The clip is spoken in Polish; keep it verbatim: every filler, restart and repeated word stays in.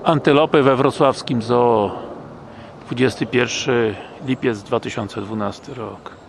Antylopy we wrocławskim zoo. dwudziesty pierwszy lipiec dwa tysiące dwunasty rok.